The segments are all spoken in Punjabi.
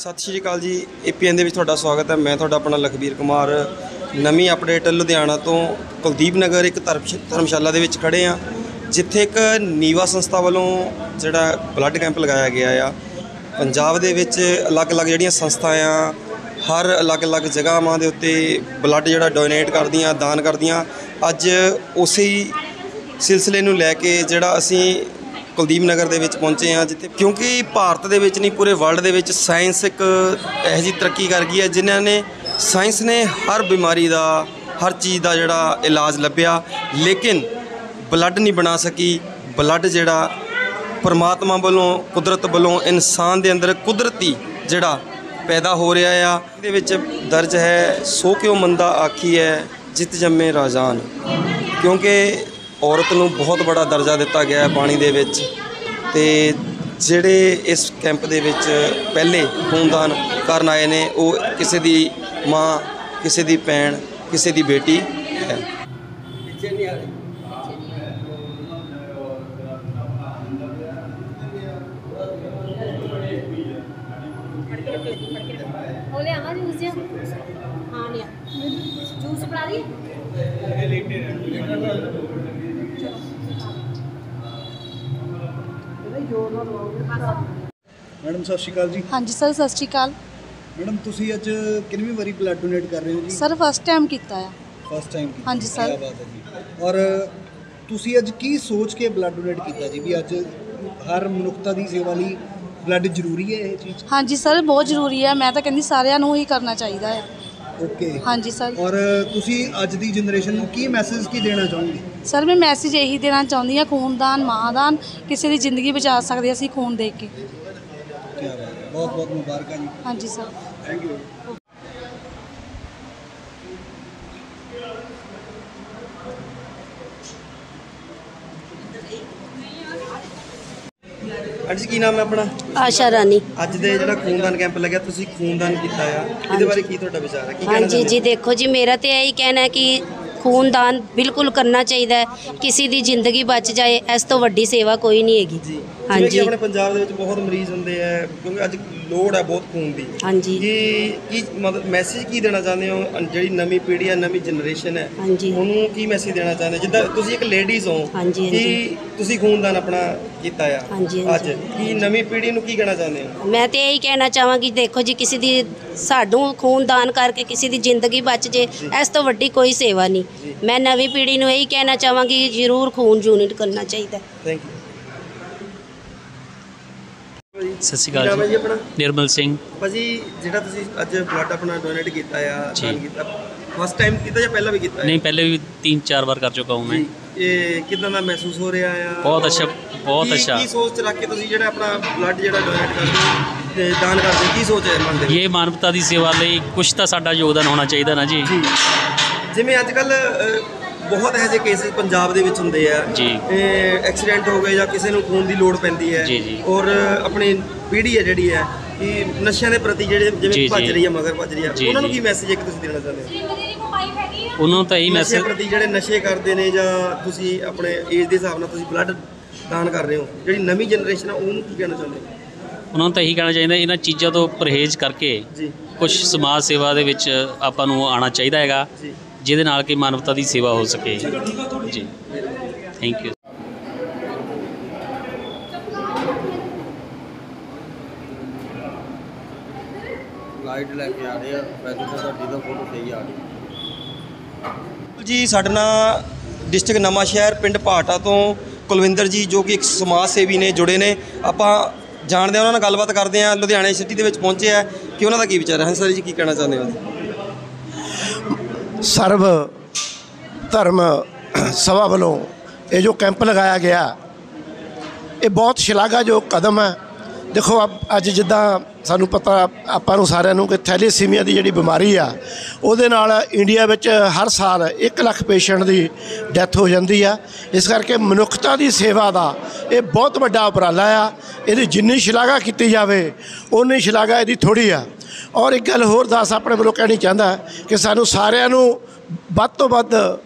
सत श्री अकाल जी। APN ਦੇ ਵਿੱਚ ਤੁਹਾਡਾ ਸਵਾਗਤ ਹੈ। ਮੈਂ ਤੁਹਾਡਾ ਆਪਣਾ ਲਖਬੀਰ ਕੁਮਾਰ। ਨਵੀਂ ਅਪਡੇਟ ਲੁਧਿਆਣਾ ਤੋਂ ਕੁਲਦੀਪ ਨਗਰ ਇੱਕ ਧਰਮਸ਼ਾਲਾ ਦੇ ਵਿੱਚ ਖੜੇ ਆ, ਜਿੱਥੇ ਇੱਕ ਨੀਵਾ ਸੰਸਥਾ ਵੱਲੋਂ ਜਿਹੜਾ ਬਲੱਡ ਕੈਂਪ ਲਗਾਇਆ ਗਿਆ ਆ। ਪੰਜਾਬ ਦੇ ਵਿੱਚ ਅਲੱਗ-ਅਲੱਗ ਜਿਹੜੀਆਂ ਸੰਸਥਾ ਆ, ਹਰ ਅਲੱਗ-ਅਲੱਗ ਜਗ੍ਹਾਵਾਂ ਦੇ ਉੱਤੇ ਬਲੱਡ ਜਿਹੜਾ ਡੋਨੇਟ ਕਰਦੀਆਂ, ਦਾਨ ਕਰਦੀਆਂ। ਅੱਜ ਉਸੇ ਸਿਲਸਿਲੇ ਨੂੰ ਲੈ ਕੇ ਜਿਹੜਾ ਅਸੀਂ ਕੁਲਦੀਪ ਨਗਰ ਦੇ ਵਿੱਚ ਪਹੁੰਚੇ ਹਾਂ, ਜਿੱਥੇ ਕਿਉਂਕਿ ਭਾਰਤ ਦੇ ਵਿੱਚ ਨਹੀਂ ਪੂਰੇ ਵਰਲਡ ਦੇ ਵਿੱਚ ਸਾਇੰਸ ਇੱਕ ਇਹੋ ਜਿਹੀ ਤਰੱਕੀ ਕਰ ਗਈ ਹੈ, ਜਿਨ੍ਹਾਂ ਨੇ ਸਾਇੰਸ ਨੇ ਹਰ ਬਿਮਾਰੀ ਦਾ, ਹਰ ਚੀਜ਼ ਦਾ ਜਿਹੜਾ ਇਲਾਜ ਲੱਭਿਆ, ਲੇਕਿਨ ਬਲੱਡ ਨਹੀਂ ਬਣਾ ਸਕੀ। ਬਲੱਡ ਜਿਹੜਾ ਪਰਮਾਤਮਾ ਵੱਲੋਂ, ਕੁਦਰਤ ਵੱਲੋਂ ਇਨਸਾਨ ਦੇ ਅੰਦਰ ਕੁਦਰਤੀ ਜਿਹੜਾ ਪੈਦਾ ਹੋ ਰਿਹਾ ਆ। ਇਹਦੇ ਵਿੱਚ ਦਰਜ ਹੈ ਸੋ ਕਿਉ ਮੰਦਾ ਆਖੀ ਹੈ ਜਿਤ ਜੰਮੇ ਰਾਜਾਨ, ਕਿਉਂਕਿ औरत ਨੂੰ ਬਹੁਤ बड़ा दर्जा दिता गया है पानी दे विच। ते जिहड़े इस कैंप दे विच पहले खूनदान करन आए ने, वो किसी दी माँ, किसी दी भैन, किसी दी बेटी है। मैडम सत श्री अकाल जी। हाँ जी सर, सत श्री अकाल। मैडम तुसी अज कितनी बारी ब्लड डोनेट कर रहे हो जी? सर फस्ट टाइम किया है। First time? हाँ जी सर। क्या बात है जी। और तुसी अज की सोच के ब्लड डोनेट किया जी भी अज हर मनुखता की सेवा लई ब्लड जरूरी है ये चीज़? हाँ जी सर, बहुत जरूरी है। मैं तो कहती सारिਆਂ ਨੂੰ ही करना चाहिए है। ओके। हाँ जी सर। और तुसी अज दी जनरेशन ਨੂੰ की मैसेज की देना चाहोगे? सर मैं मैसेज यही देना चाहती हाँ, खूनदान, माँदान, किसी की जिंदगी बचा सकते असीं खून दे के। क्या बात है, बहुत बहुत मुबारक जी। हाँ जी सर, थैंक यू। ਅੱਜ ਕੀ ਨਾਮ ਹੈ ਆਪਣਾ? आशा रानी। ਅੱਜ ਦੇ ਜਿਹੜਾ ਖੂਨਦਾਨ ਕੈਂਪ ਲੱਗਿਆ, ਤੁਸੀਂ ਖੂਨਦਾਨ ਕੀਤਾ ਆ, ਇਹਦੇ ਬਾਰੇ ਕੀ ਤੁਹਾਡਾ ਵਿਚਾਰ ਹੈ? ਕੀ हाँ ਕਹਿਣਾ जी ਚਾਹੁੰਦੇ जी, देखो जी मेरा तो यही कहना है कि खूनदान बिल्कुल करना चाहिए है। किसी की जिंदगी बच जाए, इस तो वड्डी सेवा कोई नहीं हैगी। ਜੀ? हाँ ਜਿਵੇਂ ਕਿ जी ਆਪਣੇ ਪੰਜਾਬ ਦੇ ਵਿੱਚ ਬਹੁਤ ਮਰੀਜ਼ ਹੁੰਦੇ ਆ, ਕਿਉਂਕਿ ਅੱਜ ਲੋੜ ਹੈ ਬਹੁਤ ਖੂਨ ਦੀ। हाँ जी ਕੀ ਮਤਲਬ ਮੈਸੇਜ ਕੀ ਦੇਣਾ ਚਾਹੁੰਦੇ ਹੋ ਜਿਹੜੀ ਨਵੀਂ ਪੀੜ੍ਹੀ ਹੈ, ਨਵੀਂ ਜਨਰੇਸ਼ਨ ਹੈ, हाँ जी ਉਹਨੂੰ ਕੀ ਮੈਸੇਜ ਦੇਣਾ ਚਾਹੁੰਦੇ? ਜਿੱਦਾਂ ਤੁਸੀਂ ਇੱਕ ਲੇਡੀਜ਼ ਹੋ, हाँ जी हाँ जी ਕਿ ਤੁਸੀਂ ਖੂਨਦਾਨ ਆਪਣਾ ਕੀਤਾ ਆ हाँ जी हाँ ਅੱਜ, जी। ਕੀ ਨਵੀਂ ਪੀੜ੍ਹੀ ਨੂੰ ਕੀ ਕਹਿਣਾ ਚਾਹੁੰਦੇ ਹੋ? मैं तो यही कहना चाहवागी, देखो जी किसी दी सानू खूनदान करके किसी की जिंदगी बच जाए, इस तो वड्डी कोई सेवा नहीं। मैं नवी पीढ़ी ਨੂੰ यही कहना चाहवागी जरूर खून यूनिट करना चाहिए। Thank you. ਸਤਿ ਸ਼੍ਰੀ ਨਾਮ ਅਕਾਲ ਹੈ ਜੀ। ਜੀ ਆਪਣਾ? ਨਿਰਮਲ ਸਿੰਘ। ਭਾਜੀ ਜਿਹੜਾ ਤੁਸੀਂ ਅੱਜ ਬਲੱਡ ਆਪਣਾ ਡੋਨੇਟ ਕੀਤਾ ਆ, ਜੀ। ਦਾਨ ਕੀਤਾ, ਫਸਟ ਟਾਈਮ ਕੀਤਾ ਜਾਂ ਪਹਿਲਾਂ ਵੀ ਕੀਤਾ ਹੈ? नहीं पहले भी 3-4 बार कर चुका हूँ मैं। ਜੀ। ਇਹ ਕਿਦਾਂ ਦਾ ਮਹਿਸੂਸ ਹੋ ਰਿਹਾ ਆ? बहुत अच्छा, बहुत ਕੀ- अच्छा। ਕੀ ਸੋਚ ਰੱਖ ਕੇ ਤੁਸੀਂ ਜਿਹੜਾ ਆਪਣਾ ਬਲੱਡ ਜਿਹੜਾ ਡੋਨੇਟ ਕਰਦੇ ਹੋ ਤੇ ਦਾਨ ਕਰਦੇ ਹੋ, ਕੀ ਸੋਚ ਹੈ ਮਨ ਦੇ ਵਿੱਚ? ये मानवता ਦੀ ਸੇਵਾ ਲਈ ਕੁਛ ਤਾਂ ਸਾਡਾ ਯੋਗਦਾਨ ਹੋਣਾ ਚਾਹੀਦਾ ਨਾ ਜੀ। ਜੀ। ਜਿਵੇਂ ਅੱਜ ਕੱਲ ਬਹੁਤ ਇਹੋ ਜਿਹੇ ਕੇਸਿਸ ਪੰਜਾਬ ਦੇ ਵਿੱਚ ਹੁੰਦੇ ਆ ਜੀ। ਐਕਸੀਡੈਂਟ ਹੋ ਗਏ ਜਾਂ ਕਿਸੇ ਨੂੰ ਖੂਨ ਦੀ ਲੋੜ ਪੈਂਦੀ ਹੈ, ਜੀ, ਜੀ। ਔਰ ਆਪਣੀ ਪੀੜ੍ਹੀ ਹੈ ਜਿਹੜੀ ਹੈ ਕਿ ਨਸ਼ਿਆਂ ਦੇ ਪ੍ਰਤੀ ਜਿਹੜੇ ਜੀ, ਜਿਵੇਂ ਭੱਜ ਜੀ। ਰਹੀ ਹੈ, ਮਗਰ ਭੱਜ ਰਹੀ ਹੈ, ਜੀ, ਉਹਨਾਂ ਨੂੰ ਜੀ। ਕੀ ਮੈਸੇਜ ਇੱਕ ਤੁਸੀਂ ਦੇਣਾ ਚਾਹੁੰਦੇ ਹੋ? ਉਹਨਾਂ ਨੂੰ ਤਾਂ ਇਹੀ ਨਸ਼ੇ ਮੈਸੇਜ, ਪ੍ਰਤੀ ਜਿਹੜੇ ਨਸ਼ੇ ਕਰਦੇ ਨੇ, ਜਾਂ ਤੁਸੀਂ ਆਪਣੇ ਏਜ ਦੇ ਹਿਸਾਬ ਨਾਲ ਤੁਸੀਂ ਬਲੱਡ ਦਾਨ ਕਰ ਰਹੇ ਹੋ, ਜਿਹੜੀ ਨਵੀਂ ਜਨਰੇਸ਼ਨ ਆ ਉਹਨੂੰ ਕੀ ਕਹਿਣਾ ਚਾਹੁੰਦੇ ਹੋ? ਉਹਨਾਂ ਨੂੰ ਤਾਂ ਇਹੀ ਕਹਿਣਾ ਚਾਹੀਦਾ, ਇਹਨਾਂ ਚੀਜ਼ਾਂ ਤੋਂ ਪਰਹੇਜ਼ ਕਰਕੇ ਜੀ ਕੁਝ ਸਮਾਜ ਸੇਵਾ ਦੇ ਵਿੱਚ ਆਪਾਂ ਨੂੰ ਆਉਣਾ ਚਾਹੀਦਾ ਹੈਗਾ, ਜੀ। ਜਿਹਦੇ ਨਾਲ ਕਿ ਮਾਨਵਤਾ ਦੀ ਸੇਵਾ ਹੋ ਸਕੇ ਜੀ। Thank you. ਲਾਈਟ ਲੈ ਕੇ ਆ ਰਹੇ ਆ, ਵੈਸੇ ਤਾਂ ਤੁਹਾਡੀ ਤਾਂ ਫੋਟੋ ਸਹੀ ਆ ਰਹੀ। ਜੀ ਸਾਡੇ ਨਾਲ ਡਿਸਟ੍ਰਿਕਟ ਨਵਾਂ ਸ਼ਹਿਰ ਪਿੰਡ ਭਾਟਾ ਤੋਂ ਕੁਲਵਿੰਦਰ ਜੀ, ਜੋ ਕਿ ਇੱਕ ਸਮਾਜ ਸੇਵੀ ਨੇ, ਜੁੜੇ ਨੇ। ਆਪਾਂ ਜਾਣਦੇ ਹਾਂ, ਉਹਨਾਂ ਨਾਲ ਗੱਲਬਾਤ ਕਰਦੇ ਹਾਂ। ਲੁਧਿਆਣੇ ਸਿਟੀ ਦੇ ਵਿੱਚ ਪਹੁੰਚੇ ਆ ਕਿ ਉਹਨਾਂ ਦਾ ਕੀ ਵਿਚਾਰ ਹੈ। ਹਾਂ ਸਰ ਜੀ, ਕੀ ਕਹਿਣਾ ਚਾਹੁੰਦੇ ਹੋ? ਸਰਬ ਧਰਮ ਸਭਾ ਵੱਲੋਂ ਇਹ ਜੋ ਕੈਂਪ ਲਗਾਇਆ ਗਿਆ, ਇਹ ਬਹੁਤ ਸ਼ਲਾਘਾਯੋਗ ਕਦਮ ਹੈ। ਦੇਖੋ ਅੱਜ ਜਿੱਦਾਂ ਸਾਨੂੰ ਪਤਾ, ਆਪਾਂ ਨੂੰ ਸਾਰਿਆਂ ਨੂੰ, ਕਿ ਥੈਲੇਸੀਮੀਆ ਦੀ ਜਿਹੜੀ ਬਿਮਾਰੀ ਆ, ਉਹਦੇ ਨਾਲ ਇੰਡੀਆ ਵਿੱਚ ਹਰ ਸਾਲ 1 ਲੱਖ ਪੇਸ਼ੈਂਟ ਦੀ ਡੈਥ ਹੋ ਜਾਂਦੀ ਆ। ਇਸ ਕਰਕੇ ਮਨੁੱਖਤਾ ਦੀ ਸੇਵਾ ਦਾ ਇਹ ਬਹੁਤ ਵੱਡਾ ਉਪਰਾਲਾ ਆ। ਇਹਦੀ ਜਿੰਨੀ ਸ਼ਲਾਘਾ ਕੀਤੀ ਜਾਵੇ ਓਨੀ ਸ਼ਲਾਘਾ ਇਹਦੀ ਥੋੜ੍ਹੀ ਆ। ਔਰ ਇੱਕ ਗੱਲ ਹੋਰ ਦੱਸ ਆਪਣੇ ਵੱਲੋਂ ਕਹਿਣੀ ਚਾਹੁੰਦਾ ਕਿ ਸਾਨੂੰ ਸਾਰਿਆਂ ਨੂੰ ਵੱਧ ਤੋਂ ਵੱਧ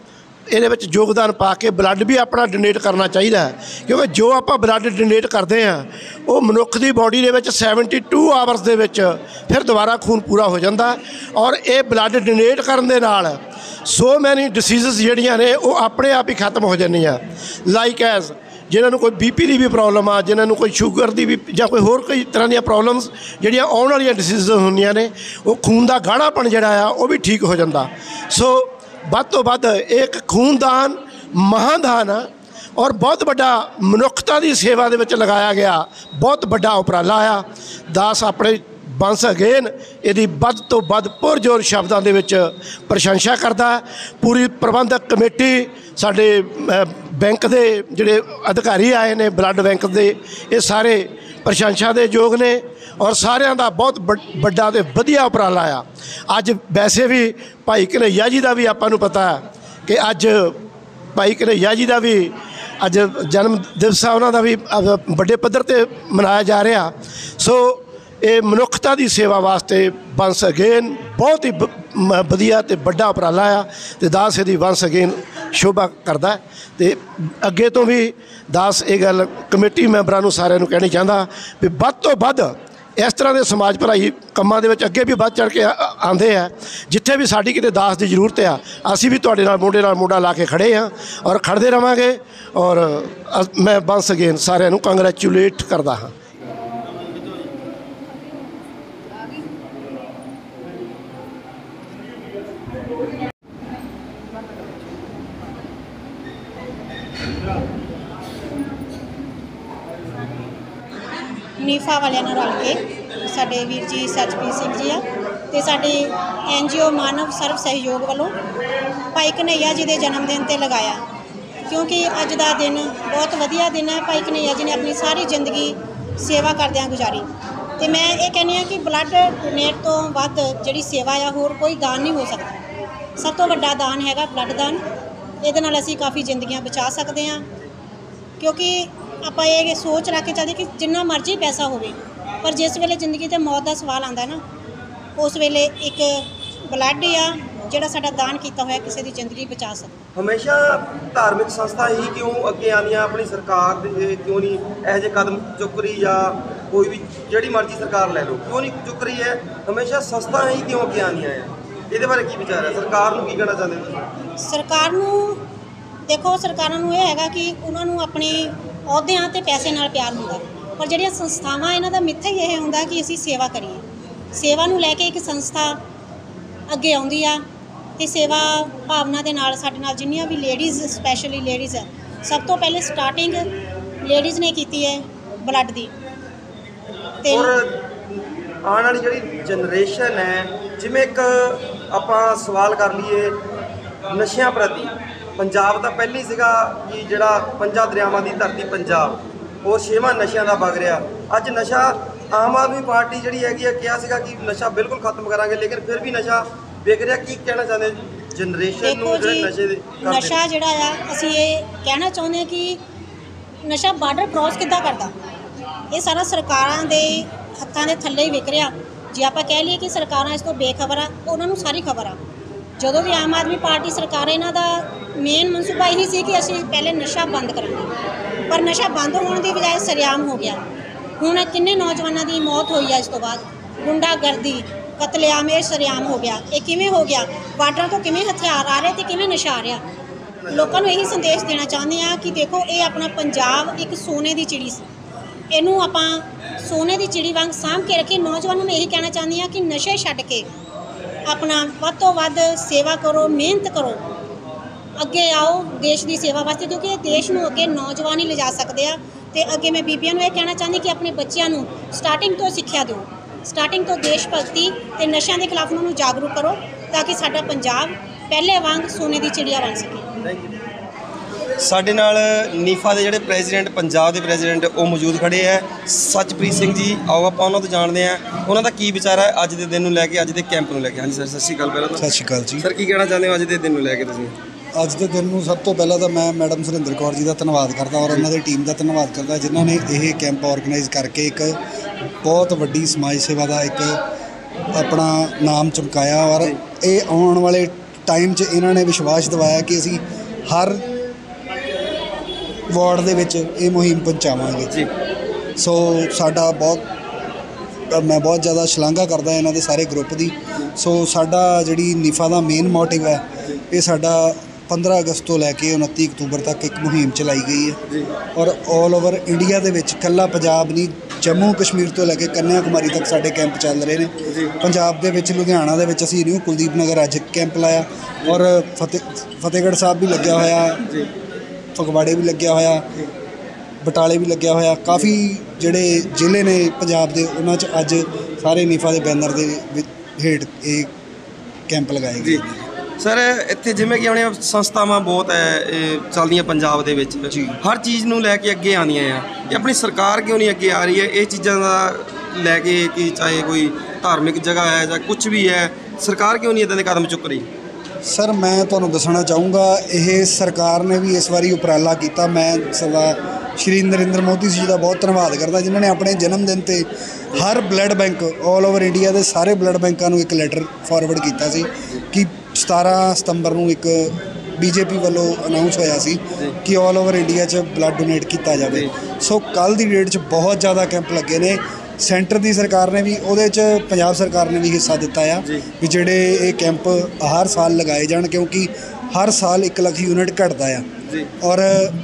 ਇਹਦੇ ਵਿੱਚ ਯੋਗਦਾਨ ਪਾ ਕੇ ਬਲੱਡ ਵੀ ਆਪਣਾ ਡੋਨੇਟ ਕਰਨਾ ਚਾਹੀਦਾ ਹੈ, ਕਿਉਂਕਿ ਜੋ ਆਪਾਂ ਬਲੱਡ ਡੋਨੇਟ ਕਰਦੇ ਹਾਂ ਉਹ ਮਨੁੱਖ ਦੀ ਬਾਡੀ ਦੇ ਵਿੱਚ 72 ਆਵਰਸ ਦੇ ਵਿੱਚ ਫਿਰ ਦੁਬਾਰਾ ਖੂਨ ਪੂਰਾ ਹੋ ਜਾਂਦਾ। ਔਰ ਇਹ ਬਲੱਡ ਡੋਨੇਟ ਕਰਨ ਦੇ ਨਾਲ ਸੋ ਮੈਨੀ ਡਿਸੀਜ਼ਸ ਜਿਹੜੀਆਂ ਨੇ ਉਹ ਆਪਣੇ ਆਪ ਹੀ ਖਤਮ ਹੋ ਜਾਂਦੀਆਂ। ਲਾਈਕ ਐਜ਼ ਜਿਨ੍ਹਾਂ ਨੂੰ ਕੋਈ BP ਦੀ ਵੀ ਪ੍ਰੋਬਲਮ ਆ, ਜਿਨ੍ਹਾਂ ਨੂੰ ਕੋਈ ਸ਼ੂਗਰ ਦੀ ਵੀ ਜਾਂ ਕੋਈ ਹੋਰ ਕਈ ਤਰ੍ਹਾਂ ਦੀਆਂ ਪ੍ਰੋਬਲਮਸ ਜਿਹੜੀਆਂ ਆਉਣ ਵਾਲੀਆਂ ਡਿਸੀਜ਼ਸ ਹੁੰਦੀਆਂ ਨੇ, ਉਹ ਖੂਨ ਦਾ ਗਾੜਾਪਣ ਜਿਹੜਾ ਆ ਉਹ ਵੀ ਠੀਕ ਹੋ ਜਾਂਦਾ। ਸੋ ਵੱਧ ਤੋਂ ਵੱਧ ਇੱਕ ਖੂਨਦਾਨ ਮਹਾਂਦਾਨ ਆ ਔਰ ਬਹੁਤ ਵੱਡਾ ਮਨੁੱਖਤਾ ਦੀ ਸੇਵਾ ਦੇ ਵਿੱਚ ਲਗਾਇਆ ਗਿਆ ਬਹੁਤ ਵੱਡਾ ਉਪਰਾਲਾ ਆ। ਦਾਸ ਆਪਣੇ ਵੰਸ ਅਗੇਨ ਇਹਦੀ ਵੱਧ ਤੋਂ ਵੱਧ ਪੁਰਜੋਰ ਸ਼ਬਦਾਂ ਦੇ ਵਿੱਚ ਪ੍ਰਸ਼ੰਸਾ ਕਰਦਾ। ਪੂਰੀ ਪ੍ਰਬੰਧਕ ਕਮੇਟੀ, ਸਾਡੇ ਬੈਂਕ ਦੇ ਜਿਹੜੇ ਅਧਿਕਾਰੀ ਆਏ ਨੇ ਬਲੱਡ ਬੈਂਕ ਦੇ, ਇਹ ਸਾਰੇ ਪ੍ਰਸ਼ੰਸਾ ਦੇ ਯੋਗ ਨੇ ਔਰ ਸਾਰਿਆਂ ਦਾ ਬਹੁਤ ਵੱਡਾ ਤੇ ਵਧੀਆ ਉਪਰਾਲਾ ਆ। ਅੱਜ ਵੈਸੇ ਵੀ ਭਾਈ ਕਨ੍ਹਈਆ ਜੀ ਦਾ ਵੀ ਆਪਾਂ ਨੂੰ ਪਤਾ ਕਿ ਅੱਜ ਭਾਈ ਕਨ੍ਹਈਆ ਜੀ ਦਾ ਵੀ ਅੱਜ ਜਨਮ ਦਿਵਸ ਆ, ਉਹਨਾਂ ਦਾ ਵੀ ਵੱਡੇ ਪੱਧਰ 'ਤੇ ਮਨਾਇਆ ਜਾ ਰਿਹਾ। ਸੋ ਇਹ ਮਨੁੱਖਤਾ ਦੀ ਸੇਵਾ ਵਾਸਤੇ ਵੰਸ ਅਗੇਨ ਬਹੁਤ ਹੀ ਵਧੀਆ ਅਤੇ ਵੱਡਾ ਉਪਰਾਲਾ ਆ ਅਤੇ ਦਾਸ ਇਹਦੀ ਵੰਸ ਅਗੇਨ ਸ਼ੋਭਾ ਕਰਦਾ। ਅਤੇ ਅੱਗੇ ਤੋਂ ਵੀ ਦਾਸ ਇਹ ਗੱਲ ਕਮੇਟੀ ਮੈਂਬਰਾਂ ਨੂੰ ਸਾਰਿਆਂ ਨੂੰ ਕਹਿਣੀ ਚਾਹੁੰਦਾ ਵੀ ਵੱਧ ਤੋਂ ਵੱਧ ਇਸ ਤਰ੍ਹਾਂ ਦੇ ਸਮਾਜ ਭਲਾਈ ਕੰਮਾਂ ਦੇ ਵਿੱਚ ਅੱਗੇ ਵੀ ਵੱਧ ਚੜ੍ਹ ਕੇ ਆਉਂਦੇ ਆ। ਜਿੱਥੇ ਵੀ ਸਾਡੀ ਕਿਤੇ ਦਾਸ ਦੀ ਜ਼ਰੂਰਤ ਆ, ਅਸੀਂ ਵੀ ਤੁਹਾਡੇ ਨਾਲ ਮੋਢਾ ਲਾ ਕੇ ਖੜ੍ਹੇ ਹਾਂ ਔਰ ਖੜ੍ਹਦੇ ਰਹਾਂਗੇ। ਔਰ ਮੈਂ ਵੰਸ ਅਗੇਨ ਸਾਰਿਆਂ ਨੂੰ ਕੰਗਰੈਚੁਲੇਟ ਕਰਦਾ ਹਾਂ। ਨੀਫਾ ਵਾਲਿਆਂ ਨਾਲ ਰਲ ਕੇ ਸਾਡੇ ਵੀਰ ਜੀ ਸਚਪ੍ਰੀਤ ਸਿੰਘ ਜੀ ਆ ਅਤੇ ਸਾਡੇ NGO ਮਾਨਵ ਸਰਵ ਸਹਿਯੋਗ ਵੱਲੋਂ ਭਾਈ ਕਨ੍ਹਈਆ ਜੀ ਦੇ ਜਨਮ ਦਿਨ 'ਤੇ ਲਗਾਇਆ, ਕਿਉਂਕਿ ਅੱਜ ਦਾ ਦਿਨ ਬਹੁਤ ਵਧੀਆ ਦਿਨ ਹੈ। ਭਾਈ ਕਨ੍ਹਈਆ ਜੀ ਨੇ ਆਪਣੀ ਸਾਰੀ ਜ਼ਿੰਦਗੀ ਸੇਵਾ ਕਰਦਿਆਂ ਗੁਜ਼ਾਰੀ ਅਤੇ ਮੈਂ ਇਹ ਕਹਿੰਦੀ ਹਾਂ ਕਿ ਬਲੱਡ ਡੋਨੇਟ ਤੋਂ ਵੱਧ ਜਿਹੜੀ ਸੇਵਾ ਆ ਹੋਰ ਕੋਈ ਦਾਨ ਨਹੀਂ ਹੋ ਸਕਦਾ। ਸਭ ਤੋਂ ਵੱਡਾ ਦਾਨ ਹੈਗਾ ਬਲੱਡ ਦਾਨ। ਇਹਦੇ ਨਾਲ ਅਸੀਂ ਕਾਫੀ ਜ਼ਿੰਦਗੀਆਂ ਬਚਾ ਸਕਦੇ ਹਾਂ, ਕਿਉਂਕਿ ਆਪਾਂ ਇਹ ਸੋਚ ਰੱਖ ਕੇ ਚੱਲਦੇ ਕਿ ਜਿੰਨਾ ਮਰਜ਼ੀ ਪੈਸਾ ਹੋਵੇ, ਪਰ ਜਿਸ ਵੇਲੇ ਜ਼ਿੰਦਗੀ 'ਤੇ ਮੌਤ ਦਾ ਸਵਾਲ ਆਉਂਦਾ ਨਾ, ਉਸ ਵੇਲੇ ਇੱਕ ਬਲੱਡ ਆ ਜਿਹੜਾ ਸਾਡਾ ਦਾਨ ਕੀਤਾ ਹੋਇਆ ਕਿਸੇ ਦੀ ਜ਼ਿੰਦਗੀ ਬਚਾ ਸਕਦਾ। ਹਮੇਸ਼ਾ ਧਾਰਮਿਕ ਸੰਸਥਾ ਹੀ ਕਿਉਂ ਅੱਗੇ ਆਉਂਦੀਆਂ, ਆਪਣੀ ਸਰਕਾਰ ਦੇ ਕਿਉਂ ਨਹੀਂ ਇਹੋ ਜਿਹੇ ਕਦਮ ਚੁੱਕ ਰਹੀ, ਜਾਂ ਕੋਈ ਵੀ ਜਿਹੜੀ ਮਰਜ਼ੀ ਸਰਕਾਰ ਲੈ ਲਓ ਕਿਉਂ ਨਹੀਂ ਚੁੱਕ ਰਹੀ ਹੈ? ਹਮੇਸ਼ਾ ਸੰਸਥਾ ਹੀ ਕਿਉਂ ਅੱਗੇ ਆਉਂਦੀਆਂ ਆ? ਇਹਦੇ ਬਾਰੇ ਕੀ ਵਿਚਾਰ ਹੈ? ਸਰਕਾਰ ਨੂੰ ਕੀ ਕਹਿਣਾ ਚਾਹੁੰਦੇ ਤੁਸੀਂ? ਸਰਕਾਰ ਨੂੰ ਦੇਖੋ, ਸਰਕਾਰਾਂ ਨੂੰ ਇਹ ਹੈਗਾ ਕਿ ਉਹਨਾਂ ਨੂੰ ਆਪਣੇ ਅਹੁਦਿਆਂ ਅਤੇ ਪੈਸੇ ਨਾਲ ਪਿਆਰ ਹੁੰਦਾ, ਪਰ ਜਿਹੜੀਆਂ ਸੰਸਥਾਵਾਂ ਇਹਨਾਂ ਦਾ ਮਿੱਥ ਹੀ ਇਹ ਹੁੰਦਾ ਕਿ ਅਸੀਂ ਸੇਵਾ ਕਰੀਏ। ਸੇਵਾ ਨੂੰ ਲੈ ਕੇ ਇੱਕ ਸੰਸਥਾ ਅੱਗੇ ਆਉਂਦੀ ਆ ਅਤੇ ਸੇਵਾ ਭਾਵਨਾ ਦੇ ਨਾਲ ਸਾਡੇ ਨਾਲ ਜਿੰਨੀਆਂ ਵੀ ਲੇਡੀਜ਼, ਸਪੈਸ਼ਲੀ ਲੇਡੀਜ਼ ਹੈ, ਸਭ ਤੋਂ ਪਹਿਲੇ ਸਟਾਰਟਿੰਗ ਲੇਡੀਜ਼ ਨੇ ਕੀਤੀ ਹੈ ਬਲੱਡ ਦੀ। ਅਤੇ ਆਉਣ ਵਾਲੀ ਜਿਹੜੀ ਜਨਰੇਸ਼ਨ ਹੈ, ਜਿਵੇਂ ਇੱਕ ਆਪਾਂ ਸਵਾਲ ਕਰ ਲਈਏ ਨਸ਼ਿਆਂ ਪ੍ਰਤੀ, ਪੰਜਾਬ ਤਾਂ ਪਹਿਲੀ ਸੀਗਾ ਕਿ ਜਿਹੜਾ ਪੰਜਾਂ ਦਰਿਆਵਾਂ ਦੀ ਧਰਤੀ ਪੰਜਾਬ, ਉਹ 6ਵਾਂ ਨਸ਼ਿਆਂ ਦਾ ਵਗ ਰਿਹਾ। ਅੱਜ ਨਸ਼ਾ ਆਮ ਆਦਮੀ ਪਾਰਟੀ ਜਿਹੜੀ ਹੈਗੀ ਆ ਕਿਹਾ ਸੀਗਾ ਕਿ ਨਸ਼ਾ ਬਿਲਕੁਲ ਖਤਮ ਕਰਾਂਗੇ, ਲੇਕਿਨ ਫਿਰ ਵੀ ਨਸ਼ਾ ਵਿਕ ਰਿਹਾ। ਕੀ ਕਹਿਣਾ ਚਾਹੁੰਦੇ ਜਨਰੇਸ਼ਨ ਨੂੰ ਜਿਹੜੇ ਨਸ਼ੇ ਦੇ? ਨਸ਼ਾ ਜਿਹੜਾ ਆ, ਅਸੀਂ ਇਹ ਕਹਿਣਾ ਚਾਹੁੰਦੇ ਹਾਂ ਕਿ ਨਸ਼ਾ ਬਾਰਡਰ ਕ੍ਰੋਸ ਕਿੱਦਾਂ ਕਰਦਾ, ਇਹ ਸਾਰਾ ਸਰਕਾਰਾਂ ਦੇ ਹੱਥਾਂ ਦੇ ਥੱਲੇ ਹੀ ਵਿਕ ਰਿਹਾ। ਜੇ ਆਪਾਂ ਕਹਿ ਲਈਏ ਕਿ ਸਰਕਾਰਾਂ ਇਸ ਤੋਂ ਬੇਖਬਰ ਆ, ਉਹਨਾਂ ਨੂੰ ਸਾਰੀ ਖਬਰ ਆ। ਜਦੋਂ ਦੀ ਆਮ ਆਦਮੀ ਪਾਰਟੀ ਸਰਕਾਰ, ਇਹਨਾਂ ਦਾ ਮੇਨ ਮਨਸੂਬਾ ਇਹੀ ਸੀ ਕਿ ਅਸੀਂ ਪਹਿਲੇ ਨਸ਼ਾ ਬੰਦ ਕਰਾਂਗੇ, ਪਰ ਨਸ਼ਾ ਬੰਦ ਹੋਣ ਦੀ ਬਜਾਏ ਸਰਿਆਮ ਹੋ ਗਿਆ। ਹੁਣ ਕਿੰਨੇ ਨੌਜਵਾਨਾਂ ਦੀ ਮੌਤ ਹੋਈ ਹੈ ਇਸ ਤੋਂ ਬਾਅਦ, ਗੁੰਡਾਗਰਦੀ, ਕਤਲੇਆਮ, ਇਹ ਸਰਿਆਮ ਹੋ ਗਿਆ। ਇਹ ਕਿਵੇਂ ਹੋ ਗਿਆ? ਬਾਰਡਰਾਂ ਤੋਂ ਕਿਵੇਂ ਹਥਿਆਰ ਆ ਰਹੇ ਅਤੇ ਕਿਵੇਂ ਨਸ਼ਾ ਆ ਰਿਹਾ? ਲੋਕਾਂ ਨੂੰ ਇਹੀ ਸੰਦੇਸ਼ ਦੇਣਾ ਚਾਹੁੰਦੇ ਹਾਂ ਕਿ ਦੇਖੋ, ਇਹ ਆਪਣਾ ਪੰਜਾਬ ਇੱਕ ਸੋਨੇ ਦੀ ਚਿੜੀ ਸੀ, ਇਹਨੂੰ ਆਪਾਂ ਸੋਨੇ ਦੀ ਚਿੜੀ ਵਾਂਗ ਸਾਂਭ ਕੇ ਰੱਖੀਏ। ਨੌਜਵਾਨਾਂ ਨੂੰ ਇਹੀ ਕਹਿਣਾ ਚਾਹੁੰਦੀ ਹਾਂ ਕਿ ਨਸ਼ੇ ਛੱਡ ਕੇ ਆਪਣਾ ਵੱਧ ਤੋਂ ਵੱਧ ਸੇਵਾ ਕਰੋ, ਮਿਹਨਤ ਕਰੋ, ਅੱਗੇ ਆਓ ਦੇਸ਼ ਦੀ ਸੇਵਾ ਵਾਸਤੇ, ਕਿਉਂਕਿ ਇਹ ਦੇਸ਼ ਨੂੰ ਅੱਗੇ ਨੌਜਵਾਨ ਹੀ ਲਿਜਾ ਸਕਦੇ ਆ। ਅਤੇ ਅੱਗੇ ਮੈਂ ਬੀਬੀਆਂ ਨੂੰ ਇਹ ਕਹਿਣਾ ਚਾਹੁੰਦੀ ਕਿ ਆਪਣੇ ਬੱਚਿਆਂ ਨੂੰ ਸਟਾਰਟਿੰਗ ਤੋਂ ਸਿੱਖਿਆ ਦਿਓ, ਸਟਾਰਟਿੰਗ ਤੋਂ ਦੇਸ਼ ਭਗਤੀ ਅਤੇ ਨਸ਼ਿਆਂ ਦੇ ਖਿਲਾਫ ਉਹਨਾਂ ਨੂੰ ਜਾਗਰੂਕ ਕਰੋ, ਤਾਂ ਕਿ ਸਾਡਾ ਪੰਜਾਬ ਪਹਿਲੇ ਵਾਂਗ ਸੋਨੇ ਦੀ ਚਿੜੀਆ ਬਣ ਸਕੇ। ਸਾਡੇ ਨਾਲ ਨੀਫਾ ਦੇ ਜਿਹੜੇ ਪ੍ਰੈਜ਼ੀਡੈਂਟ, ਪੰਜਾਬ ਦੇ ਪ੍ਰੈਜ਼ੀਡੈਂਟ, ਉਹ ਮੌਜੂਦ ਖੜੇ ਹੈ, ਸਚਪ੍ਰੀਤ ਸਿੰਘ ਜੀ। ਆਓ ਆਪਾਂ ਉਹਨਾਂ ਤੋਂ ਜਾਣਦੇ ਹਾਂ ਉਹਨਾਂ ਦਾ ਕੀ ਵਿਚਾਰ ਹੈ ਅੱਜ ਦੇ ਦਿਨ ਨੂੰ ਲੈ ਕੇ, ਅੱਜ ਦੇ ਕੈਂਪ ਨੂੰ ਲੈ ਕੇ। ਹਾਂਜੀ ਸਰ, ਸਤਿ ਸ਼੍ਰੀ ਅਕਾਲ। ਪਹਿਲਾਂ ਤਾਂ ਸਤਿ ਸ਼੍ਰੀ ਅਕਾਲ ਜੀ। ਸਰ, ਕੀ ਕਹਿਣਾ ਚਾਹੁੰਦੇ ਹੋ ਅੱਜ ਦੇ ਦਿਨ ਨੂੰ ਲੈ ਕੇ ਤੁਸੀਂ? ਅੱਜ ਦੇ ਦਿਨ ਨੂੰ ਸਭ ਤੋਂ ਪਹਿਲਾਂ ਤਾਂ ਮੈਂ ਮੈਡਮ ਸੁਰਿੰਦਰ ਕੌਰ ਜੀ ਦਾ ਧੰਨਵਾਦ ਕਰਦਾ ਔਰ ਉਹਨਾਂ ਦੀ ਟੀਮ ਦਾ ਧੰਨਵਾਦ ਕਰਦਾ, ਜਿਨ੍ਹਾਂ ਨੇ ਇਹ ਕੈਂਪ ਆਰਗੇਨਾਈਜ਼ ਕਰਕੇ ਇੱਕ ਬਹੁਤ ਵੱਡੀ ਸਮਾਜ ਸੇਵਾ ਦਾ ਇੱਕ ਆਪਣਾ ਨਾਮ ਚਮਕਾਇਆ। ਔਰ ਇਹ ਆਉਣ ਵਾਲੇ ਟਾਈਮ 'ਚ ਇਹਨਾਂ ਨੇ ਵਿਸ਼ਵਾਸ ਦਿਵਾਇਆ ਕਿ ਅਸੀਂ ਹਰ ਵਾਰਡ ਦੇ ਵਿੱਚ ਇਹ ਮੁਹਿੰਮ ਪਹੁੰਚਾਵਾਂਗੇ ਜੀ। ਸੋ ਸਾਡਾ ਮੈਂ ਬਹੁਤ ਜ਼ਿਆਦਾ ਸ਼ਲਾਘਾ ਕਰਦਾ ਇਹਨਾਂ ਦੇ ਸਾਰੇ ਗਰੁੱਪ ਦੀ। ਸੋ ਸਾਡਾ ਜਿਹੜੀ ਨਿਫਾ ਦਾ ਮੇਨ ਮੋਟਿਵ ਹੈ, ਇਹ ਸਾਡਾ 15 ਅਗਸਤ ਤੋਂ ਲੈ ਕੇ 29 ਅਕਤੂਬਰ ਤੱਕ ਇੱਕ ਮੁਹਿੰਮ ਚਲਾਈ ਗਈ ਹੈ ਔਰ ਆਲ ਓਵਰ ਇੰਡੀਆ ਦੇ ਵਿੱਚ, ਇਕੱਲਾ ਪੰਜਾਬ ਨਹੀਂ, ਜੰਮੂ ਕਸ਼ਮੀਰ ਤੋਂ ਲੈ ਕੇ ਕੰਨਿਆ ਕੁਮਾਰੀ ਤੱਕ ਸਾਡੇ ਕੈਂਪ ਚੱਲ ਰਹੇ ਨੇ। ਪੰਜਾਬ ਦੇ ਵਿੱਚ ਲੁਧਿਆਣਾ ਦੇ ਵਿੱਚ ਅਸੀਂ ਨਿਊ ਕੁਲਦੀਪ ਨਗਰ ਅੱਜ ਕੈਂਪ ਲਾਇਆ ਔਰ ਫਤਿਹਗੜ੍ਹ ਸਾਹਿਬ ਵੀ ਲੱਗਿਆ ਹੋਇਆ, ਫਗਵਾੜੇ ਵੀ ਲੱਗਿਆ ਹੋਇਆ, ਬਟਾਲੇ ਵੀ ਲੱਗਿਆ ਹੋਇਆ। ਕਾਫੀ ਜਿਹੜੇ ਜ਼ਿਲ੍ਹੇ ਨੇ ਪੰਜਾਬ ਦੇ, ਉਹਨਾਂ 'ਚ ਅੱਜ ਸਾਰੇ ਨਿਫਾ ਦੇ ਬੈਨਰ ਦੇ ਹੇਠ ਇਹ ਕੈਂਪ ਲਗਾਏ ਗਏ। ਸਰ ਇੱਥੇ ਜਿਵੇਂ ਕਿ ਆਪਣੀਆਂ ਸੰਸਥਾਵਾਂ ਬਹੁਤ ਹੈ ਇਹ ਚੱਲਦੀਆਂ ਪੰਜਾਬ ਦੇ ਵਿੱਚ, ਹਰ ਚੀਜ਼ ਨੂੰ ਲੈ ਕੇ ਅੱਗੇ ਆਉਂਦੀਆਂ ਆ। ਇਹ ਆਪਣੀ ਸਰਕਾਰ ਕਿਉਂ ਨਹੀਂ ਅੱਗੇ ਆ ਰਹੀ ਹੈ ਇਹ ਚੀਜ਼ਾਂ ਦਾ ਲੈ ਕੇ, ਕਿ ਚਾਹੇ ਕੋਈ ਧਾਰਮਿਕ ਜਗ੍ਹਾ ਹੈ ਜਾਂ ਕੁਝ ਵੀ ਹੈ, ਸਰਕਾਰ ਕਿਉਂ ਨਹੀਂ ਇੱਦਾਂ ਦੇ ਕਦਮ ਚੁੱਕ ਰਹੀ? ਸਰ ਮੈਂ ਤੁਹਾਨੂੰ ਦੱਸਣਾ ਚਾਹੂੰਗਾ, ਇਹ ਸਰਕਾਰ ਨੇ ਵੀ ਇਸ ਵਾਰੀ ਉਪਰਾਲਾ ਕੀਤਾ। ਮੈਂ ਸਰਦਾਰ ਸ਼੍ਰੀ ਨਰਿੰਦਰ ਮੋਦੀ ਜੀ ਦਾ ਬਹੁਤ ਧੰਨਵਾਦ ਕਰਦਾ, ਜਿਨ੍ਹਾਂ ਨੇ ਆਪਣੇ ਜਨਮ ਦਿਨ 'ਤੇ ਹਰ blood bank all over India ਦੇ ਸਾਰੇ ਬਲੱਡ ਬੈਂਕਾਂ ਨੂੰ ਇੱਕ ਲੈਟਰ ਫਾਰਵਰਡ ਕੀਤਾ ਸੀ ਕਿ 17 ਸਤੰਬਰ ਨੂੰ ਇੱਕ ਬੀਜੇਪੀ ਵੱਲੋਂ ਅਨਾਉਂਸ ਹੋਇਆ ਸੀ ਕਿ ਆਲ ਓਵਰ ਇੰਡੀਆ 'ਚ ਬਲੱਡ ਡੋਨੇਟ ਕੀਤਾ ਜਾਵੇ। ਸੋ ਕੱਲ੍ਹ ਦੀ ਡੇਟ 'ਚ ਬਹੁਤ ਜ਼ਿਆਦਾ ਕੈਂਪ ਲੱਗੇ ਨੇ। ਸੈਂਟਰ ਦੀ ਸਰਕਾਰ ਨੇ ਵੀ ਉਹਦੇ 'ਚ, ਪੰਜਾਬ ਸਰਕਾਰ ਨੇ ਵੀ ਹਿੱਸਾ ਦਿੱਤਾ ਆ ਵੀ ਜਿਹੜੇ ਇਹ ਕੈਂਪ ਹਰ ਸਾਲ ਲਗਾਏ ਜਾਣ, ਕਿਉਂਕਿ ਹਰ ਸਾਲ 1 ਲੱਖ ਯੂਨਿਟ ਘਟਦਾ ਆ ਔਰ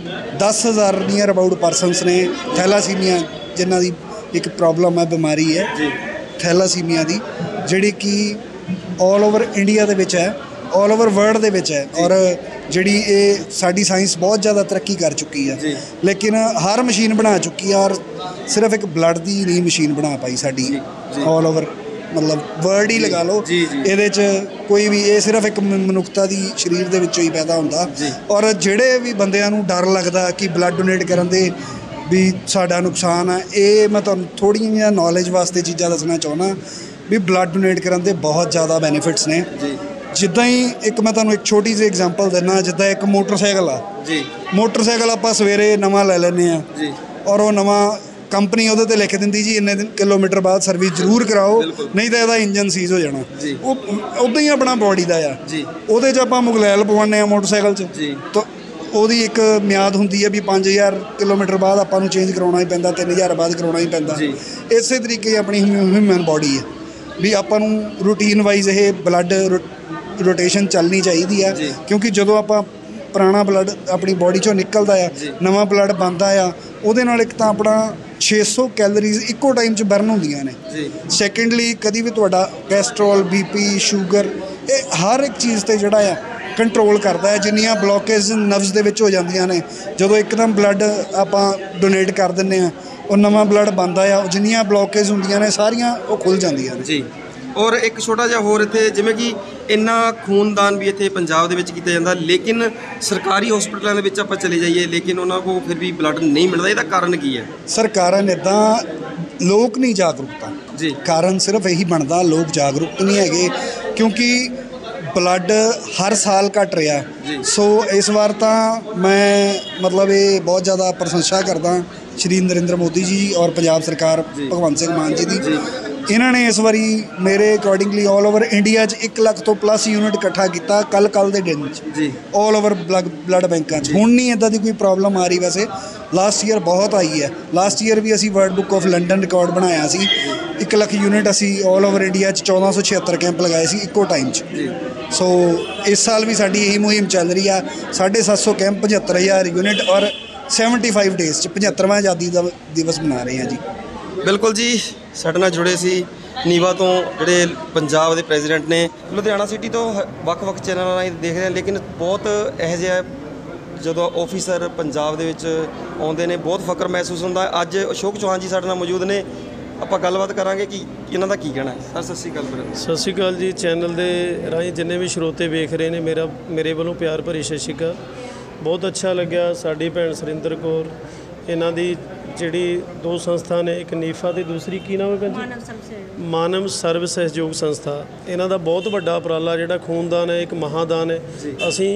10,000 ਨੀਅਰ ਅਬਾਊਟ ਪਰਸਨਸ ਨੇ ਥੈਲਾਸੀਮੀਆ, ਜਿਨ੍ਹਾਂ ਦੀ ਇੱਕ ਪ੍ਰੋਬਲਮ ਹੈ, ਬਿਮਾਰੀ ਹੈ ਥੈਲਾਸੀਮੀਆ ਦੀ, ਜਿਹੜੀ ਕਿ ਆਲ ਓਵਰ ਇੰਡੀਆ ਦੇ ਵਿੱਚ ਹੈ, ਆਲ ਓਵਰ ਵਰਲਡ ਦੇ ਵਿੱਚ ਹੈ ਔਰ ਜਿਹੜੀ ਇਹ ਸਾਡੀ ਸਾਇੰਸ ਬਹੁਤ ਜ਼ਿਆਦਾ ਤਰੱਕੀ ਕਰ ਚੁੱਕੀ ਹੈ, ਲੇਕਿਨ ਹਰ ਮਸ਼ੀਨ ਬਣਾ ਚੁੱਕੀ ਹੈ ਔਰ ਸਿਰਫ ਇੱਕ ਬਲੱਡ ਦੀ ਨਹੀਂ ਮਸ਼ੀਨ ਬਣਾ ਪਾਈ ਸਾਡੀ ਆਲ ਓਵਰ, ਮਤਲਬ ਵਰਲਡ ਹੀ ਲਗਾ ਲਓ। ਇਹਦੇ 'ਚ ਕੋਈ ਵੀ, ਇਹ ਸਿਰਫ ਇੱਕ ਮਨੁੱਖਤਾ ਦੀ ਸਰੀਰ ਦੇ ਵਿੱਚੋਂ ਹੀ ਪੈਦਾ ਹੁੰਦਾ ਔਰ ਜਿਹੜੇ ਵੀ ਬੰਦਿਆਂ ਨੂੰ ਡਰ ਲੱਗਦਾ ਕਿ ਬਲੱਡ ਡੋਨੇਟ ਕਰਨ ਦੇ ਵੀ ਸਾਡਾ ਨੁਕਸਾਨ ਹੈ, ਇਹ ਮੈਂ ਤੁਹਾਨੂੰ ਥੋੜ੍ਹੀਆਂ ਜਿਹੀਆਂ ਨੌਲੇਜ ਵਾਸਤੇ ਚੀਜ਼ਾਂ ਦੱਸਣਾ ਚਾਹੁੰਦਾ ਵੀ ਬਲੱਡ ਡੋਨੇਟ ਕਰਨ ਦੇ ਬਹੁਤ ਜ਼ਿਆਦਾ ਬੈਨੀਫਿਟਸ ਨੇ। ਜਿੱਦਾਂ ਹੀ ਇੱਕ ਮੈਂ ਤੁਹਾਨੂੰ ਇੱਕ ਛੋਟੀ ਜਿਹੀ ਐਗਜ਼ਾਮਪਲ ਦਿੰਦਾ, ਜਿੱਦਾਂ ਇੱਕ ਮੋਟਰਸਾਈਕਲ ਆ, ਮੋਟਰਸਾਈਕਲ ਆਪਾਂ ਸਵੇਰੇ ਨਵਾਂ ਲੈ ਲੈਂਦੇ ਹਾਂ ਔਰ ਉਹ ਨਵਾਂ ਕੰਪਨੀ ਉਹਦੇ 'ਤੇ ਲਿਖ ਦਿੰਦੀ ਜੀ ਇੰਨੇ ਕਿਲੋਮੀਟਰ ਬਾਅਦ ਸਰਵਿਸ ਜ਼ਰੂਰ ਕਰਾਓ, ਨਹੀਂ ਤਾਂ ਇਹਦਾ ਇੰਜਨ ਸੀਜ਼ ਹੋ ਜਾਣਾ। ਉਹ ਉੱਦਾਂ ਹੀ ਆਪਣਾ ਬੋਡੀ ਦਾ ਆ, ਉਹਦੇ 'ਚ ਆਪਾਂ ਮੁਗਲੈਲ ਪਵਾਉਂਦੇ ਹਾਂ ਮੋਟਰਸਾਈਕਲ 'ਚ, ਤਾਂ ਉਹਦੀ ਇੱਕ ਮਿਆਦ ਹੁੰਦੀ ਹੈ ਵੀ 5000 ਕਿਲੋਮੀਟਰ ਬਾਅਦ ਆਪਾਂ ਨੂੰ ਚੇਂਜ ਕਰਾਉਣਾ ਹੀ ਪੈਂਦਾ, 3000 ਬਾਅਦ ਕਰਾਉਣਾ ਹੀ ਪੈਂਦਾ। ਇਸੇ ਤਰੀਕੇ ਆਪਣੀ ਹਿਊਮਨ ਬੋਡੀ ਹੈ ਵੀ ਆਪਾਂ ਨੂੰ ਰੂਟੀਨ ਵਾਈਜ਼ ਇਹ ਬਲੱਡ ਰੋਟੇਸ਼ਨ ਚੱਲਣੀ ਚਾਹੀਦੀ ਆ, ਕਿਉਂਕਿ ਜਦੋਂ ਆਪਾਂ ਪੁਰਾਣਾ ਬਲੱਡ ਆਪਣੀ ਬੋਡੀ 'ਚੋਂ ਨਿਕਲਦਾ ਆ, ਨਵਾਂ ਬਲੱਡ ਬਣਦਾ ਆ, ਉਹਦੇ ਨਾਲ ਇੱਕ ਤਾਂ ਆਪਣਾ 600 ਕੈਲਰੀਜ਼ ਇੱਕੋ ਟਾਈਮ 'ਚ ਬਰਨ ਹੁੰਦੀਆਂ ਨੇ। ਸੈਕੰਡਲੀ ਕਦੀ ਵੀ ਤੁਹਾਡਾ ਕੈਸਟਰੋਲ, BP, ਸ਼ੂਗਰ, ਇਹ ਹਰ ਇੱਕ ਚੀਜ਼ 'ਤੇ ਜਿਹੜਾ ਆ ਕੰਟਰੋਲ ਕਰਦਾ ਹੈ। ਜਿੰਨੀਆਂ ਬਲੋਕੇਜ ਨਰਵਸ ਦੇ ਵਿੱਚ ਹੋ ਜਾਂਦੀਆਂ ਨੇ, ਜਦੋਂ ਇੱਕਦਮ ਬਲੱਡ ਆਪਾਂ ਡੋਨੇਟ ਕਰ ਦਿੰਦੇ ਹਾਂ, ਉਹ ਨਵਾਂ ਬਲੱਡ ਬਣਦਾ ਆ, ਜਿੰਨੀਆਂ ਬਲੋਕੇਜ ਹੁੰਦੀਆਂ ਨੇ ਸਾਰੀਆਂ ਉਹ ਖੁੱਲ੍ਹ ਜਾਂਦੀਆਂ ਨੇ। ਔਰ ਇੱਕ ਛੋਟਾ ਜਿਹਾ ਹੋਰ ਇੱਥੇ, ਜਿਵੇਂ ਕਿ ਇੰਨਾ ਖੂਨਦਾਨ ਵੀ ਇੱਥੇ ਪੰਜਾਬ ਦੇ ਵਿੱਚ ਕੀਤਾ ਜਾਂਦਾ, ਲੇਕਿਨ ਸਰਕਾਰੀ ਹਸਪਤਾਲਾਂ ਦੇ ਵਿੱਚ ਆਪਾਂ ਚਲੇ ਜਾਈਏ, ਲੇਕਿਨ ਉਹਨਾਂ ਕੋਲ ਫਿਰ ਵੀ ਬਲੱਡ ਨਹੀਂ ਮਿਲਦਾ। ਇਹਦਾ ਕਾਰਨ ਕੀ ਹੈ? ਸਰ ਕਾਰਨ ਇੱਦਾਂ, ਲੋਕ ਨਹੀਂ ਜਾਗਰੂਕਤਾ ਕਾਰਨ ਸਿਰਫ ਇਹੀ ਬਣਦਾ, ਲੋਕ ਜਾਗਰੂਕ ਨਹੀਂ ਹੈਗੇ ਕਿਉਂਕਿ ਬਲੱਡ ਹਰ ਸਾਲ ਘਟ ਰਿਹਾ। ਸੋ ਇਸ ਵਾਰ ਤਾਂ ਮੈਂ ਮਤਲਬ ਇਹ ਬਹੁਤ ਜ਼ਿਆਦਾ ਪ੍ਰਸ਼ੰਸਾ ਕਰਦਾ ਸ਼੍ਰੀ ਨਰਿੰਦਰ ਮੋਦੀ ਜੀ ਔਰ ਪੰਜਾਬ ਸਰਕਾਰ ਭਗਵੰਤ ਸਿੰਘ ਮਾਨ ਜੀ ਦੀ। ਇਹਨਾਂ ਨੇ ਇਸ ਵਾਰੀ ਮੇਰੇ ਅਕੋਰਡਿੰਗਲੀ ਆਲ ਓਵਰ ਇੰਡੀਆ 'ਚ 1 ਲੱਖ ਤੋਂ ਪਲੱਸ ਯੂਨਿਟ ਇਕੱਠਾ ਕੀਤਾ ਕੱਲ੍ਹ ਦੇ ਦਿਨ 'ਚ ਆਲ ਓਵਰ ਬਲੱਡ ਬੈਂਕਾਂ 'ਚ। ਹੁਣ ਨਹੀਂ ਇੱਦਾਂ ਦੀ ਕੋਈ ਪ੍ਰੋਬਲਮ ਆ ਰਹੀ, ਵੈਸੇ ਲਾਸਟ ਈਅਰ ਬਹੁਤ ਆਈ ਹੈ। ਲਾਸਟ ਈਅਰ ਵੀ ਅਸੀਂ world book of London record ਬਣਾਇਆ ਸੀ, 1 ਲੱਖ ਯੂਨਿਟ ਅਸੀਂ ਆਲ ਓਵਰ ਇੰਡੀਆ 'ਚ 1476 ਕੈਂਪ ਲਗਾਏ ਸੀ ਇੱਕੋ ਟਾਈਮ 'ਚ। ਸੋ ਇਸ ਸਾਲ ਵੀ ਸਾਡੀ ਇਹੀ ਮੁਹਿੰਮ ਚੱਲ ਰਹੀ ਆ, 750 ਕੈਂਪ, 75000 ਯੂਨਿਟ ਔਰ 75 ਡੇਜ਼ 'ਚ 75ਵਾਂ ਆਜ਼ਾਦੀ ਦਾ ਦਿਵਸ ਮਨਾ ਰਹੇ ਹਾਂ ਜੀ। ਬਿਲਕੁਲ ਜੀ, ਸਾਡੇ ਨਾਲ ਜੁੜੇ ਸੀ ਨੀਵਾ ਤੋਂ ਜਿਹੜੇ ਪੰਜਾਬ ਦੇ ਪ੍ਰੈਜ਼ੀਡੈਂਟ ਨੇ। ਲੁਧਿਆਣਾ ਸਿਟੀ ਤੋਂ ਵੱਖ-ਵੱਖ ਚੈਨਲਾਂ ਰਾਹੀਂ ਦੇਖ ਰਹੇ ਹਾਂ, ਲੇਕਿਨ ਬਹੁਤ ਇਹੋ ਜਿਹਾ ਜਦੋਂ ਆਫੀਸਰ ਪੰਜਾਬ ਦੇ ਵਿੱਚ ਆਉਂਦੇ ਨੇ ਬਹੁਤ ਫਖਰ ਮਹਿਸੂਸ ਹੁੰਦਾ। ਅੱਜ ਅਸ਼ੋਕ ਚੌਹਾਨ ਜੀ ਸਾਡੇ ਨਾਲ ਮੌਜੂਦ ਨੇ, ਆਪਾਂ ਗੱਲਬਾਤ ਕਰਾਂਗੇ ਕਿ ਇਹਨਾਂ ਦਾ ਕੀ ਕਹਿਣਾ ਹੈ। ਸਰ ਸਤਿ ਸ਼੍ਰੀ ਅਕਾਲ। ਸਤਿ ਸ਼੍ਰੀ ਅਕਾਲ ਜੀ। ਚੈਨਲ ਦੇ ਰਾਹੀਂ ਜਿੰਨੇ ਵੀ ਸਰੋਤੇ ਵੇਖ ਰਹੇ ਨੇ, ਮੇਰੇ ਵੱਲੋਂ ਪਿਆਰ ਭਰੀ ਸਤਿ ਸ਼੍ਰੀ ਅਕਾਲ। ਬਹੁਤ ਅੱਛਾ ਲੱਗਿਆ ਸਾਡੀ ਭੈਣ ਸੁਰਿੰਦਰ ਕੌਰ, ਇਹਨਾਂ ਦੀ ਜਿਹੜੀ 2 ਸੰਸਥਾ ਨੇ, ਇੱਕ ਨੀਫਾ ਤੇ ਦੂਸਰੀ ਕੀ ਨਾਮ ਹੈ ਭੈਣ ਜੀ? ਮਾਨਵ ਸਰਵ ਸਹਿਯੋਗ ਸੰਸਥਾ। ਇਹਨਾਂ ਦਾ ਬਹੁਤ ਵੱਡਾ ਉਪਰਾਲਾ ਜਿਹੜਾ ਖੂਨਦਾਨ ਹੈ, ਇੱਕ ਮਹਾਦਾਨ ਹੈ। ਅਸੀਂ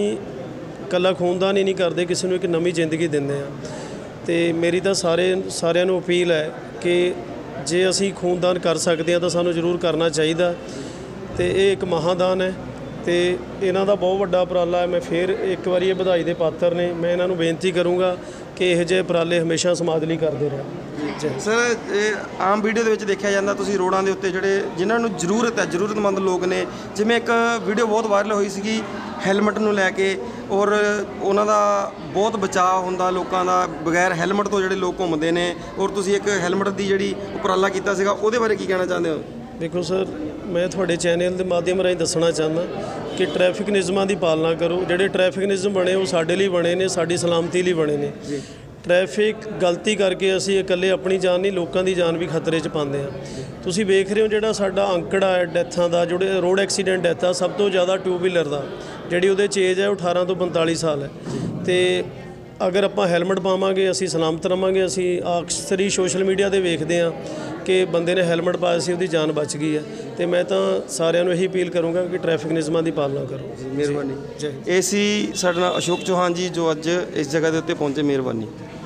ਇਕੱਲਾ ਖੂਨਦਾਨ ਹੀ ਨਹੀਂ ਕਰਦੇ, ਕਿਸੇ ਨੂੰ ਇੱਕ ਨਵੀਂ ਜ਼ਿੰਦਗੀ ਦਿੰਦੇ ਹਾਂ। ਅਤੇ ਮੇਰੀ ਤਾਂ ਸਾਰਿਆਂ ਨੂੰ ਅਪੀਲ ਹੈ ਕਿ ਜੇ ਅਸੀਂ ਖੂਨਦਾਨ ਕਰ ਸਕਦੇ ਹਾਂ ਤਾਂ ਸਾਨੂੰ ਜ਼ਰੂਰ ਕਰਨਾ ਚਾਹੀਦਾ। ਅਤੇ ਇਹ ਇੱਕ ਮਹਾਦਾਨ ਹੈ ਤੇ ਇਹਨਾਂ ਦਾ ਬਹੁਤ ਵੱਡਾ ਉਪਰਾਲਾ ਹੈ। ਮੈਂ ਫਿਰ ਇੱਕ ਵਾਰੀ ਇਹ ਵਧਾਈ ਦੇ ਪਾਤਰ ਨੇ। ਮੈਂ ਇਹਨਾਂ ਨੂੰ ਬੇਨਤੀ ਕਰੂੰਗਾ ਕਿ ਇਹੋ ਜਿਹੇ ਉਪਰਾਲੇ ਹਮੇਸ਼ਾ ਸਮਾਜ ਲਈ ਕਰਦੇ ਰਹਿਣ। ਸਰ ਇਹ ਆਮ ਵੀਡੀਓ ਦੇ ਵਿੱਚ ਦੇਖਿਆ ਜਾਂਦਾ ਤੁਸੀਂ ਰੋਡਾਂ ਦੇ ਉੱਤੇ ਜਿਹੜੇ ਜਿਨ੍ਹਾਂ ਨੂੰ ਜ਼ਰੂਰਤ ਹੈ, ਜ਼ਰੂਰਤਮੰਦ ਲੋਕ ਨੇ, ਜਿਵੇਂ ਇੱਕ ਵੀਡੀਓ ਬਹੁਤ ਵਾਇਰਲ ਹੋਈ ਸੀਗੀ ਹੈਲਮਟ ਨੂੰ ਲੈ ਕੇ, ਔਰ ਉਹਨਾਂ ਦਾ ਬਹੁਤ ਬਚਾਅ ਹੁੰਦਾ ਲੋਕਾਂ ਦਾ, ਬਗੈਰ ਹੈਲਮਟ ਤੋਂ ਜਿਹੜੇ ਲੋਕ ਘੁੰਮਦੇ ਨੇ, ਔਰ ਤੁਸੀਂ ਇੱਕ ਹੈਲਮਟ ਦੀ ਜਿਹੜੀ ਉਪਰਾਲਾ ਕੀਤਾ ਸੀਗਾ ਉਹਦੇ ਬਾਰੇ ਕੀ ਕਹਿਣਾ ਚਾਹੁੰਦੇ ਹੋ? ਦੇਖੋ ਸਰ, ਮੈਂ ਤੁਹਾਡੇ ਚੈਨਲ ਦੇ ਮਾਧਿਅਮ ਰਾਹੀਂ ਦੱਸਣਾ ਚਾਹੁੰਦਾ ਕਿ ਟ੍ਰੈਫਿਕ ਨਿਯਮਾਂ ਦੀ ਪਾਲਣਾ ਕਰੋ। ਜਿਹੜੇ ਟ੍ਰੈਫਿਕ ਨਿਯਮ ਬਣੇ ਉਹ ਸਾਡੇ ਲਈ ਬਣੇ ਨੇ, ਸਾਡੀ ਸਲਾਮਤੀ ਲਈ ਬਣੇ ਨੇ। ਟ੍ਰੈਫਿਕ ਗਲਤੀ ਕਰਕੇ ਅਸੀਂ ਇਕੱਲੇ ਆਪਣੀ ਜਾਨ ਨਹੀਂ, ਲੋਕਾਂ ਦੀ ਜਾਨ ਵੀ ਖਤਰੇ 'ਚ ਪਾਉਂਦੇ ਹਾਂ। ਤੁਸੀਂ ਵੇਖ ਰਹੇ ਹੋ ਜਿਹੜਾ ਸਾਡਾ ਅੰਕੜਾ ਹੈ ਡੈਥਾਂ ਦਾ, ਜਿਹੜੇ ਰੋਡ ਐਕਸੀਡੈਂਟ ਡੈਥ ਆ, ਸਭ ਤੋਂ ਜ਼ਿਆਦਾ ਟੂ ਵੀਲਰ ਦਾ, ਜਿਹੜੀ ਉਹਦੇ 'ਚ ਏਜ ਹੈ ਉਹ 18 ਤੋਂ 45 ਸਾਲ ਹੈ। ਤੇ ਅਗਰ ਆਪਾਂ ਹੈਲਮਟ ਪਾਵਾਂਗੇ ਅਸੀਂ ਸਲਾਮਤ ਰਵਾਂਗੇ। ਅਸੀਂ ਅਕਸਰ ਹੀ ਸੋਸ਼ਲ ਮੀਡੀਆ 'ਤੇ ਵੇਖਦੇ ਹਾਂ ਕਿ ਬੰਦੇ ਨੇ ਹੈਲਮਟ ਪਾਇਆ ਸੀ, ਉਹਦੀ ਜਾਨ ਬਚ ਗਈ ਹੈ। ਤੇ ਮੈਂ ਤਾਂ ਸਾਰਿਆਂ ਨੂੰ ਇਹੀ ਅਪੀਲ ਕਰੂੰਗਾ ਕਿ ਟ੍ਰੈਫਿਕ ਨਿਯਮਾਂ ਦੀ ਪਾਲਣਾ ਕਰੋ। ਮਿਹਰਬਾਨੀ। ਇਹ ਸੀ ਸਾਡੇ ਨਾਲ ਅਸ਼ੋਕ ਚੌਹਾਨ ਜੀ ਜੋ ਅੱਜ ਇਸ ਜਗ੍ਹਾ ਦੇ ਉੱਤੇ ਪਹੁੰਚੇ। ਮਿਹਰਬਾਨੀ।